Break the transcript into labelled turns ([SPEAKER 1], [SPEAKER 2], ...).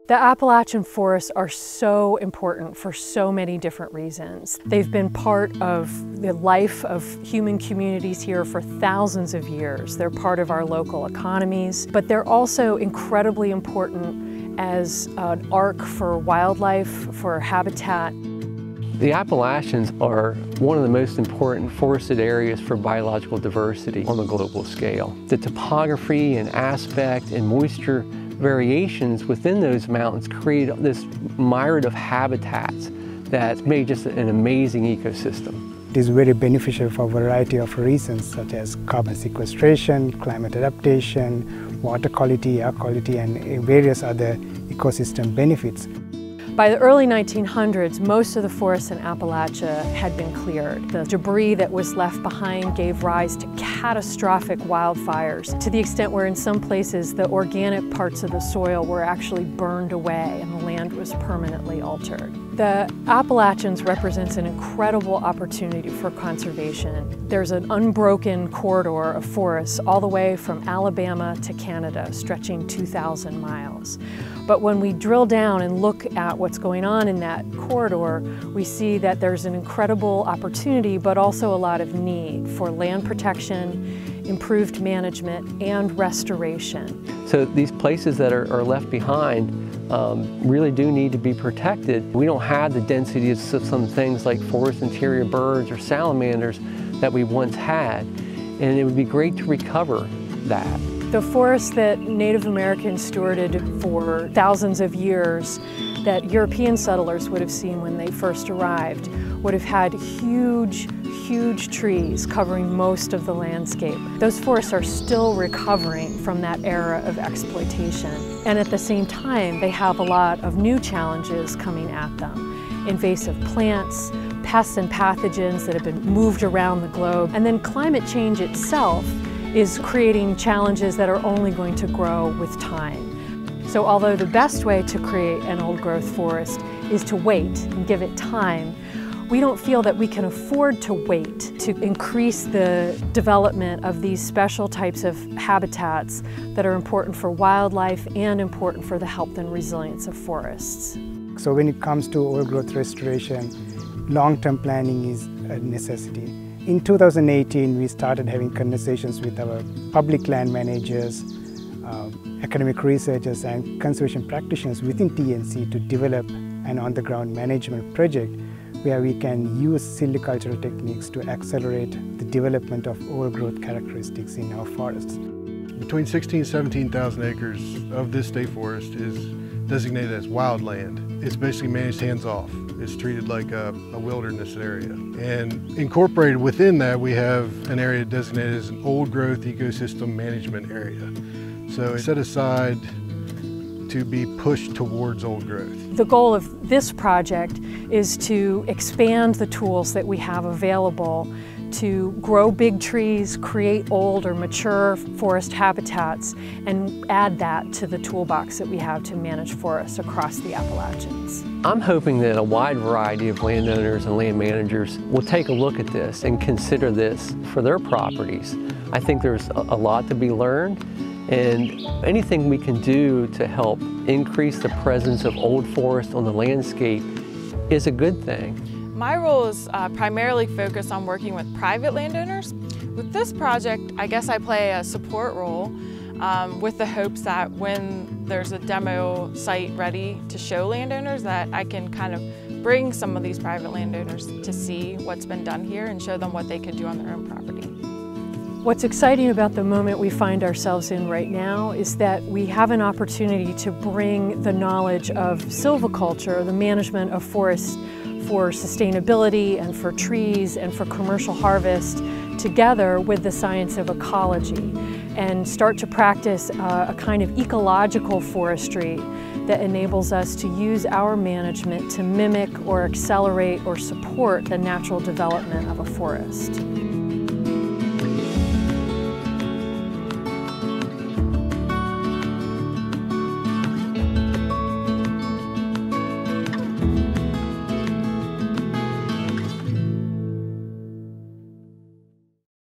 [SPEAKER 1] The Appalachian forests are so important for so many different reasons. They've been part of the life of human communities here for thousands of years. They're part of our local economies, but they're also incredibly important as an ark for wildlife, for habitat.
[SPEAKER 2] The Appalachians are one of the most important forested areas for biological diversity on the global scale. The topography and aspect and moisture variations within those mountains create this myriad of habitats that's made just an amazing ecosystem.
[SPEAKER 3] It is very beneficial for a variety of reasons, such as carbon sequestration, climate adaptation, water quality, air quality, and various other ecosystem benefits.
[SPEAKER 1] By the early 1900s, most of the forests in Appalachia had been cleared. The debris that was left behind gave rise to catastrophic wildfires, to the extent where in some places the organic parts of the soil were actually burned away and the land was permanently altered. The Appalachians represents an incredible opportunity for conservation. There's an unbroken corridor of forests all the way from Alabama to Canada, stretching 2,000 miles. But when we drill down and look at what's going on in that corridor, we see that there's an incredible opportunity, but also a lot of need for land protection, improved management, and restoration.
[SPEAKER 2] So these places that are left behind really do need to be protected. We don't have the density of some things like forest interior birds or salamanders that we once had, and it would be great to recover that.
[SPEAKER 1] The forests that Native Americans stewarded for thousands of years that European settlers would have seen when they first arrived would have had huge trees covering most of the landscape. Those forests are still recovering from that era of exploitation. And at the same time, they have a lot of new challenges coming at them. Invasive plants, pests and pathogens that have been moved around the globe, and then climate change itself is creating challenges that are only going to grow with time. So although the best way to create an old-growth forest is to wait and give it time, we don't feel that we can afford to wait to increase the development of these special types of habitats that are important for wildlife and important for the health and resilience of forests.
[SPEAKER 3] So when it comes to old-growth restoration, long-term planning is a necessity. In 2018, we started having conversations with our public land managers, academic researchers, and conservation practitioners within TNC to develop an on-the-ground management project where we can use silvicultural techniques to accelerate the development of old-growth characteristics in our forests.
[SPEAKER 4] Between 16,000 and 17,000 acres of this state forest is designated as wildland. It's basically managed hands-off. It's treated like a wilderness area. And incorporated within that, we have an area designated as an old-growth ecosystem management area. So it's set aside to be pushed towards old growth.
[SPEAKER 1] The goal of this project is to expand the tools that we have available to grow big trees, create old or mature forest habitats, and add that to the toolbox that we have to manage forests across the Appalachians.
[SPEAKER 2] I'm hoping that a wide variety of landowners and land managers will take a look at this and consider this for their properties. I think there's a lot to be learned, and anything we can do to help increase the presence of old forest on the landscape is a good thing.
[SPEAKER 5] My role is primarily focused on working with private landowners. With this project, I guess I play a support role with the hopes that when there's a demo site ready to show landowners, that I can kind of bring some of these private landowners to see what's been done here and show them what they could do on their own property.
[SPEAKER 1] What's exciting about the moment we find ourselves in right now is that we have an opportunity to bring the knowledge of silviculture, the management of forests, for sustainability and for trees and for commercial harvest together with the science of ecology and start to practice a kind of ecological forestry that enables us to use our management to mimic or accelerate or support the natural development of a forest.